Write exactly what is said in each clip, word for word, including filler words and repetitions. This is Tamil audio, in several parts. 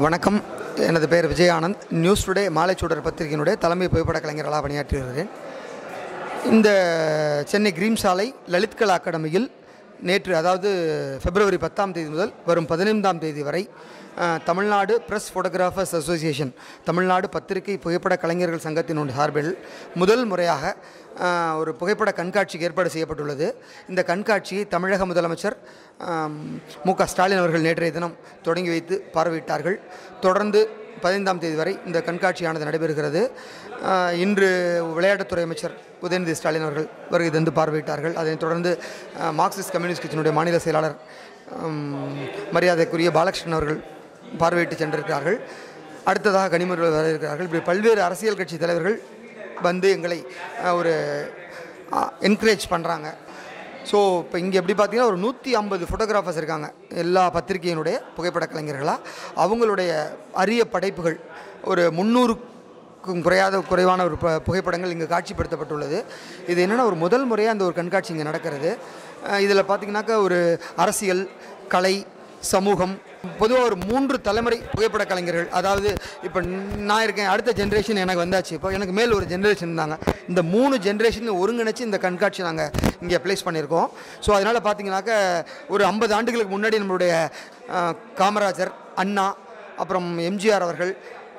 வணக்கம். எனது பெயர் விஜயானந்த். நியூஸ் டுடே மாலைச்சுடர் பத்திரிகையினுடைய தலைமை புகைப்பட கலைஞர்களாக பணியாற்றி வருகிறேன். இந்த சென்னை கிரீம் சாலை லலித் கலா அகாடமியில் நேற்று, அதாவது பிப்ரவரி பத்தாம் தேதி முதல் வரும் பதினைந்தாம் தேதி வரை Tamil Nadu press photographers association, Tamil Nadu பத்திரிகை புகைப்பட கலைஞர்கள் சங்கத்தினுடைய சார்பில் முதல் முறையாக ஒரு புகைப்பட கண்காட்சிக்கு ஏற்பாடு செய்யப்பட்டுள்ளது. இந்த கண்காட்சியை தமிழக முதலமைச்சர் மு க ஸ்டாலின் அவர்கள் நேற்றைய தினம் தொடங்கி வைத்து பார்வையிட்டார்கள். தொடர்ந்து பதினைந்தாம் தேதி வரை இந்த கண்காட்சியானது நடைபெறுகிறது. இன்று விளையாட்டுத்துறை அமைச்சர் உதயநிதி ஸ்டாலின் அவர்கள் வருகை தந்து பார்வையிட்டார்கள். அதைத் தொடர்ந்து மார்க்சிஸ்ட் கம்யூனிஸ்ட் கட்சியினுடைய மாநில செயலாளர் மரியாதைக்குரிய பாலகிருஷ்ணன் அவர்கள் பார்வையிட்டு சென்றிருக்கிறார்கள். அடுத்ததாக கனிமொழி வர இருக்கிறார்கள். இப்படி பல்வேறு அரசியல் கட்சி தலைவர்கள் வந்து எங்களை ஒரு என்கரேஜ் பண்ணுறாங்க. ஸோ இப்போ இங்கே எப்படி பார்த்தீங்கன்னா ஒரு நூற்றி ஐம்பது ஃபோட்டோகிராஃபர்ஸ் இருக்காங்க, எல்லா பத்திரிகையினுடைய புகைப்பட கலைஞர்களாக. அவங்களுடைய அரிய படைப்புகள் ஒரு முந்நூறுக்கும் குறையாத குறைவான ஒரு புகைப்படங்கள் இங்கே காட்சிப்படுத்தப்பட்டுள்ளது. இது என்னென்னா ஒரு முதல் முறையாக அந்த ஒரு கண்காட்சி இங்கே நடக்கிறது. இதில் பார்த்திங்கனாக்கா ஒரு அரசியல், கலை, சமூகம், பொதுவாக ஒரு மூன்று தலைமுறை புகைப்பட கலைஞர்கள். அதாவது இப்போ நான் இருக்கேன், அடுத்த ஜென்ரேஷன் எனக்கு வந்தாச்சு, இப்போ எனக்கு மேல் ஒரு ஜென்ரேஷன் இருந்தாங்க. இந்த மூணு ஜென்ரேஷன் ஒருங்கிணைச்சு இந்த கண்காட்சி நாங்கள் இங்கே ப்ளேஸ் பண்ணியிருக்கோம். ஸோ அதனால் பார்த்திங்கனாக்கா ஒரு ஐம்பது ஆண்டுகளுக்கு முன்னாடி நம்மளுடைய காமராஜர், அண்ணா, அப்புறம் எம்ஜிஆர் அவர்கள்,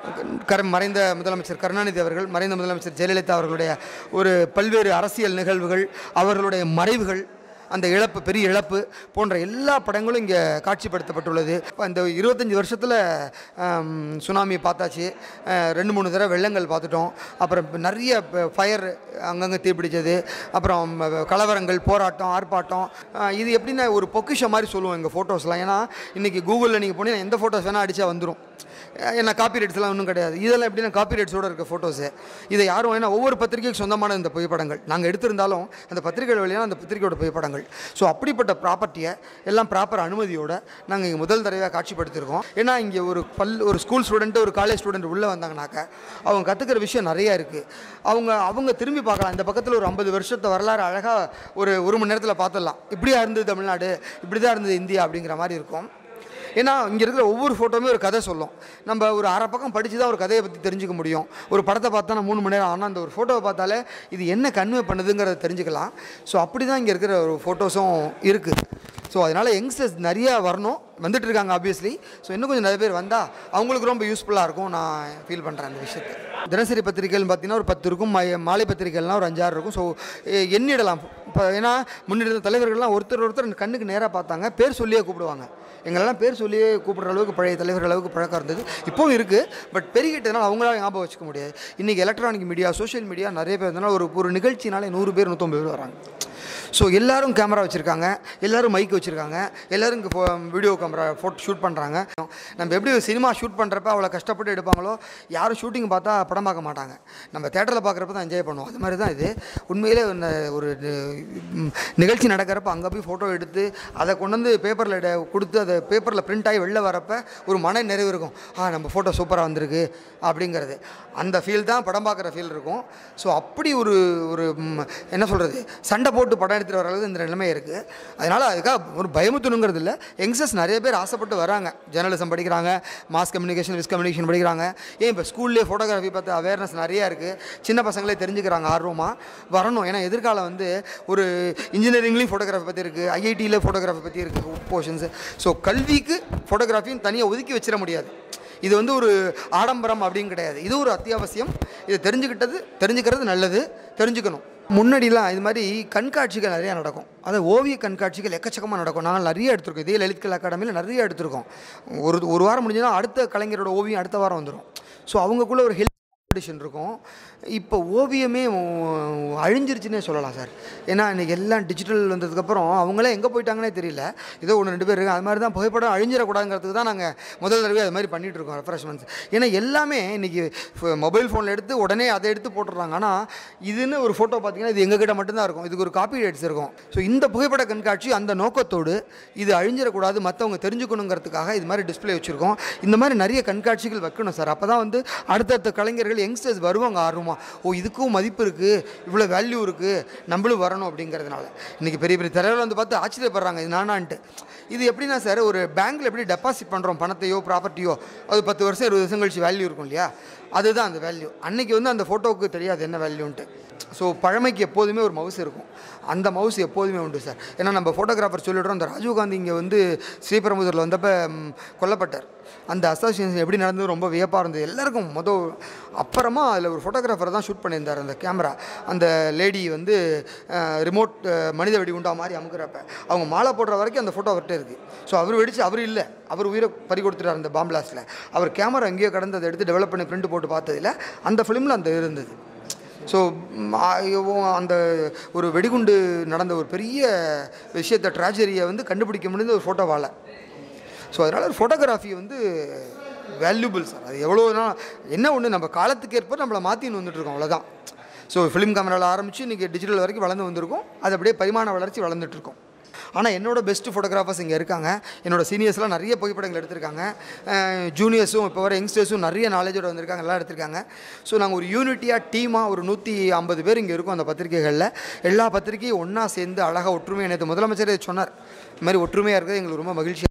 கர மறைந்த முதலமைச்சர் கருணாநிதி அவர்கள், மறைந்த முதலமைச்சர் ஜெயலலிதா அவர்களுடைய ஒரு பல்வேறு அரசியல் நிகழ்வுகள், அவர்களுடைய மறைவுகள், அந்த இழப்பு, பெரிய இழப்பு போன்ற எல்லா படங்களும் இங்கே காட்சிப்படுத்தப்பட்டுள்ளது. இப்போ இந்த இருபத்தஞ்சி வருஷத்தில் சுனாமியை பார்த்தாச்சு, ரெண்டு மூணு தடவை வெள்ளங்கள் பார்த்துட்டோம், அப்புறம் நிறைய ஃபயர் அங்கங்கே தீப்பிடிச்சது, அப்புறம் கலவரங்கள், போராட்டம், ஆர்ப்பாட்டம். இது எப்படின்னா ஒரு பொக்கிஷம் மாதிரி சொல்லுவோம் எங்கள் ஃபோட்டோஸ்லாம். ஏன்னா இன்றைக்கி கூகுளில் நீங்கள் போனீங்கன்னா எந்த ஃபோட்டோஸ் வேணால் அடித்தா வந்துடும். ஏன்னா காப்பி ரைட்ஸ்லாம் ஒன்றும் கிடையாது. இதெல்லாம் எப்படின்னா காப்பி ரைட்ஸோடு இருக்க ஃபோட்டோஸு. இதை யாரும், ஏன்னா ஒவ்வொரு பத்திரிகைக்கு சொந்தமான இந்த புகைப்படங்கள் நாங்கள் எடுத்திருந்தாலும் அந்த பத்திரிகை வழியாக அந்த பத்திரிகையோட புகைப்படங்கள். ஸோ அப்படிப்பட்ட ப்ராப்பர்ட்டியை எல்லாம் ப்ராப்பர் அனுமதியோடு நாங்கள் இங்கே முதல் தடவையாக காட்சிப்படுத்தியிருக்கோம். ஏன்னா இங்கே ஒரு பல் ஒரு ஸ்கூல் ஸ்டூடெண்ட்டு, ஒரு காலேஜ் ஸ்டூடெண்ட் உள்ளே வந்தாங்கனாக்கா அவங்க கற்றுக்கிற விஷயம் நிறையா இருக்குது. அவங்க அவங்க திரும்பி பார்க்கலாம். இந்த பக்கத்தில் ஒரு ஐம்பது வருஷத்தை வரலாறு அழகாக ஒரு ஒரு மணி நேரத்தில் பார்த்துடலாம். இப்படியா இருந்தது தமிழ்நாடு, இப்படி தான் இருந்தது இந்தியா அப்படிங்கிற மாதிரி இருக்கும். ஏன்னா இங்கே இருக்கிற ஒவ்வொரு ஃபோட்டோவுமே ஒரு கதை சொல்லும். நம்ம ஒரு அரை பக்கம் படித்து தான் ஒரு கதையை பற்றி தெரிஞ்சுக்க முடியும். ஒரு படத்தை பார்த்தா நான் மூணு மணி நேரம் ஆனால் அந்த ஒரு ஃபோட்டோவை பார்த்தாலே இது என்ன கன்வே பண்ணுதுங்கிறத தெரிஞ்சுக்கலாம். ஸோ அப்படி தான் இங்கே இருக்கிற ஒரு ஃபோட்டோஸும் இருக்குது. ஸோ அதனால் யங்ஸ்டர்ஸ் நிறையா வரணும், வந்துட்டு இருக்காங்க ஆப்வியஸ்லி. ஸோ இன்னும் கொஞ்சம் நிறைய பேர் வந்தால் அவங்களுக்கு ரொம்ப யூஸ்ஃபுல்லாக இருக்கும் நான் ஃபீல் பண்ணுறேன் அந்த விஷயத்தை. தினசரி பத்திரிகைகள் பார்த்திங்கன்னா ஒரு பத்து இருக்கும், மாலை பத்திரிகைகள்லாம் ஒரு அஞ்சாறு இருக்கும். ஸோ எண்ணிடலாம். இப்போ ஏன்னா முன்னிருந்த தலைவர்கள்லாம் ஒருத்தர் ஒருத்தர் கண்ணுக்கு நேராக பார்த்தாங்க, பேர் சொல்லியே கூப்பிடுவாங்க. எங்களெல்லாம் பேர் சொல்லியே கூப்பிட்ற அளவுக்கு பழைய தலைவர்கள் அளவுக்கு பழக்கம் இருந்தது, இப்போவும் இருக்குது. பட் பெருகிட்டதுனால அவங்களால ஞாபகம் வச்சுக்க முடியாது. இன்றைக்கி எலக்ட்ரானிக் மீடியா, சோஷியல் மீடியா நிறைய பேர் இருந்தனால ஒரு ஒரு நிகழ்ச்சினாலே நூறு பேர் நூற்றம்பது பேர் வராங்க. ஸோ எல்லோரும் கேமரா வச்சுருக்காங்க, எல்லோரும் மைக் வச்சுருக்காங்க, எல்லோரும் இங்கே வீடியோ கேமரா ஃபோட்டோ ஷூட் பண்ணுறாங்க. நம்ம எப்படி ஒரு சினிமா ஷூட் பண்ணுறப்ப அவ்வளோ கஷ்டப்பட்டு எடுப்பாங்களோ, யாரும் ஷூட்டிங் பார்த்தா படம் பார்க்க மாட்டாங்க, நம்ம தேட்டரில் பார்க்குறப்ப தான் என்ஜாய் பண்ணுவோம். அது மாதிரி தான் இது. உண்மையிலே ஒரு நிகழ்ச்சி நடக்கிறப்ப அங்கே போய் ஃபோட்டோ எடுத்து அதை கொண்டு வந்து பேப்பரில் கொடுத்து அதை பேப்பரில் பிரிண்ட் ஆகி வெளில வரப்போ ஒரு மன நிறைவு இருக்கும். ஆ, நம்ம ஃபோட்டோ சூப்பராக வந்திருக்கு அப்படிங்கிறது. அந்த ஃபீல் தான் படம் பார்க்குற ஃபீல் இருக்கும். ஸோ அப்படி ஒரு ஒரு என்ன சொல்கிறது, சண்டை போட்டு படம் எடுத்துகிட்டு வர அளவுக்கு இந்த நிலைமை இருக்குது. அதனால் அதுக்காக ஒரு பயமுத்தணுங்கிறது இல்லை. யங்ஸ்டர்ஸ் நிறைய பேர் ஆசைப்பட்டு வராங்க. ஜேர்னலிசம் படிக்கிறாங்க, மாஸ் கம்யூனிகேஷன், விஸ் கம்யூனிகேஷன் படிக்கிறாங்க. ஏன் இப்போ ஸ்கூல்லேயே ஃபோட்டோகிராஃபி பார்த்து அவேர்னஸ் நிறையா இருக்குது. சின்ன பசங்களே தெரிஞ்சுக்கிறாங்க, ஆர்வமாக வரணும். ஏன்னா எதிர்காலம் வந்து ஒரு இன்ஜினியரிங்லேயும் ஃபோட்டோகிராஃபி பற்றி இருக்குது, ஐஐடியில் ஃபோட்டோகிராஃபி பற்றி இருக்குது போர்ஷன்ஸு. ஸோ கல்விக்கு ஃபோட்டோகிராஃபியும் தனியாக ஒதுக்கி வச்சிட முடியாது. இது வந்து ஒரு ஆடம்பரம் அப்படின்னு கிடையாது, இது ஒரு அத்தியாவசியம். இதை தெரிஞ்சுக்கிட்டது தெரிஞ்சுக்கிறது நல்லது, தெரிஞ்சுக்கணும். முன்னாடிலாம் இது மாதிரி கண்காட்சிகள் நிறையா நடக்கும். அது ஓவிய கண்காட்சிகள் எக்கச்சக்கமாக நடக்கும். நாங்கள் நிறைய எடுத்திருக்கோம். இதே லலித் கலா அகாடமியில் நிறைய எடுத்திருக்கோம். ஒரு ஒரு வாரம் முடிஞ்சதுன்னா அடுத்த கலைஞரோட ஓவியம் அடுத்த வாரம் வந்துடும். ஸோ அவங்களுக்குள்ள ஒரு ஹெல்த் காம்படிஷன் இருக்கும். இப்போ ஓவியமே அழிஞ்சிருச்சுன்னே சொல்லலாம் சார். ஏன்னா இன்றைக்கி எல்லாம் டிஜிட்டல் வந்ததுக்கப்புறம் அவங்களே எங்கே போயிட்டாங்கன்னே தெரியல. ஏதோ ஒன்று ரெண்டு பேர் இருக்குது. அது மாதிரி தான் புகைப்படம் அழிஞ்சிடக்கூடாதுங்கிறதுக்கு தான் நாங்கள் முதல் தடவை அது மாதிரி பண்ணிகிட்ருக்கோம், ரெஃப்ரெஷ்மெண்ட்ஸ். ஏன்னா எல்லாமே இன்றைக்கி மொபைல் ஃபோனில் எடுத்து உடனே அதை எடுத்து போட்டுடுறாங்க. ஆனால் இதுன்னு ஒரு ஃபோட்டோ பார்த்திங்கன்னா இது எங்ககிட்ட மட்டும்தான் இருக்கும், இதுக்கு ஒரு காப்பி ரைட்ஸ் இருக்கும். ஸோ இந்த புகைப்பட கண்காட்சி அந்த நோக்கத்தோடு இது அழிஞ்சிடக்கூடாது, மற்றவங்க தெரிஞ்சுக்கணுங்கிறதுக்காக இது மாதிரி டிஸ்பிளே வச்சுருக்கோம். இந்த மாதிரி நிறைய கண்காட்சிகள் வைக்கணும் சார். அப்போ தான் வந்து அடுத்தடுத்த கலைஞர்கள் யங்ஸ்டர்ஸ் வருவாங்க ஆர்வமாக, ஓ இதுக்கும் மதிப்பு இருக்குது, இவ்வளோ வேல்யூ இருக்குது, நம்மளும் வரணும் அப்படிங்கிறதுனால. இன்றைக்கி பெரிய பெரிய தலைவர்கள் வந்து பார்த்து ஆச்சரியப்படுறாங்க இது நானான்ட்டு. இது எப்படின்னா சார், ஒரு பேங்க்கில் எப்படி டெபாசிட் பண்ணுறோம் பணத்தையோ ப்ராப்பர்ட்டியோ, அது பத்து வருஷம் இருபது வருஷம் கழிச்சு வேல்யூ இருக்கும் இல்லையா, அதுதான் அந்த வேல்யூ. அன்றைக்கி வந்து அந்த ஃபோட்டோவுக்கு தெரியாது என்ன வேல்யூன்ட்டு. ஸோ பழமைக்கு எப்போதுமே ஒரு மவுஸ் இருக்கும், அந்த மவுஸ் எப்போதுமே உண்டு சார். ஏன்னா நம்ம ஃபோட்டோகிராஃபர் சொல்லிடுறோம், அந்த ராஜீவ்காந்தி இங்கே வந்து ஸ்ரீபெரும்புதூரில் வந்தப்போ கொல்லப்பட்டார், அந்த அசோசியேஷன் எப்படி நடந்தது ரொம்ப வியப்பாக இருந்தது எல்லாருக்கும். மொதல் அப்புறமா அதில் ஒரு ஃபோட்டோகிராஃபர் தான் ஷூட் பண்ணியிருந்தார் அந்த கேமரா. அந்த லேடி வந்து ரிமோட் மனித வெடிகுண்டா மாதிரி அமுக்கிறப்ப அவங்க மாலை போடுற வரைக்கும் அந்த ஃபோட்டோ அவர்கிட்ட இருக்குது. ஸோ அவர் வெடிச்சு அவர் இல்லை, அவர் உயிரை பறி கொடுத்துட்டார் அந்த பாம்பிளாஸில். அவர் கேமரா எங்கேயோ கடந்து அதை எடுத்து டெவலப் பண்ணி பிரிண்ட் போட்டு பார்த்ததில் அந்த ஃபிலிமில் அந்த இருந்தது. ஸோ அந்த ஒரு வெடிகுண்டு நடந்த ஒரு பெரிய விஷயத்தை, ட்ராஜரியை வந்து கண்டுபிடிக்க முடிந்த ஒரு ஃபோட்டோவால். ஸோ அதனால் ஒரு ஃபோட்டோகிராஃபி வந்து வேல்யூபிள் சார். அது எவ்வளோ நாள் என்ன ஒன்று, நம்ம காலத்துக்கு ஏற்ப நம்மளை மாற்றின்னு வந்துட்டுருக்கோம், அவ்வளோதான். ஸோ ஃபிலிம் கேமராவில் ஆரம்பித்து இன்றைக்கி டிஜிட்டல் வரைக்கும் வளர்ந்து வந்திருக்கோம், அது அப்படியே பரிமாண வளர்ச்சி வளர்ந்துட்டுருக்கோம். ஆனால் என்னோடய பெஸ்ட்டு ஃபோட்டோகிராஃபர்ஸ் இங்கே இருக்காங்க, என்னோடய சீனியர்ஸ்லாம் நிறைய புகைப்படங்கள் எடுத்திருக்காங்க, ஜூனியர்ஸும் இப்போ வர யங்ஸ்டர்ஸும் நிறைய நாலேஜோடு வந்திருக்காங்க, எல்லாம் எடுத்திருக்காங்க. ஸோ நாங்கள் ஒரு யூனிட்டியாக டீமாக ஒரு நூற்றி ஐம்பது பேர் இங்கே இருக்கோம். அந்த பத்திரிகைகளில் எல்லா பத்திரிகையும் ஒன்றா சேர்ந்து அழகாக ஒற்றுமையாக, நேற்று முதலமைச்சரே சொன்னார், இது மாதிரி ஒற்றுமையாக இருக்கிறது எங்களுக்கு ரொம்ப மகிழ்ச்சி.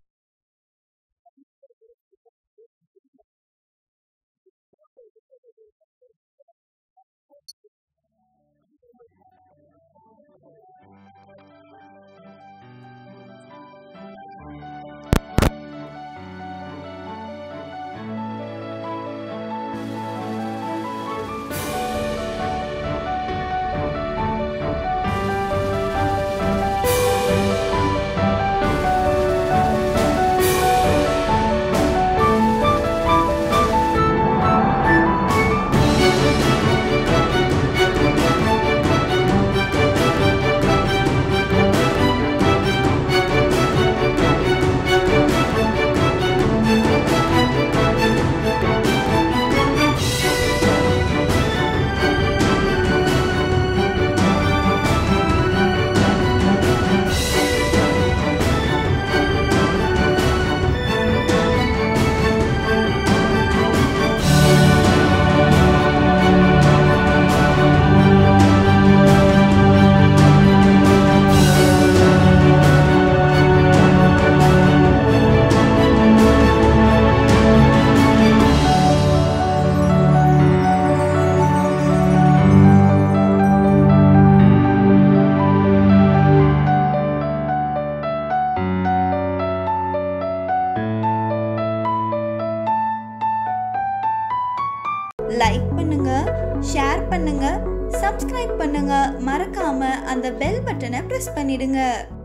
லைக் பண்ணுங்க, ஷேர் பண்ணுங்க, சப்ஸ்கிரைப் பண்ணுங்க, மறக்காம அந்த பெல் பட்டனை பிரஸ் பண்ணிடுங்க.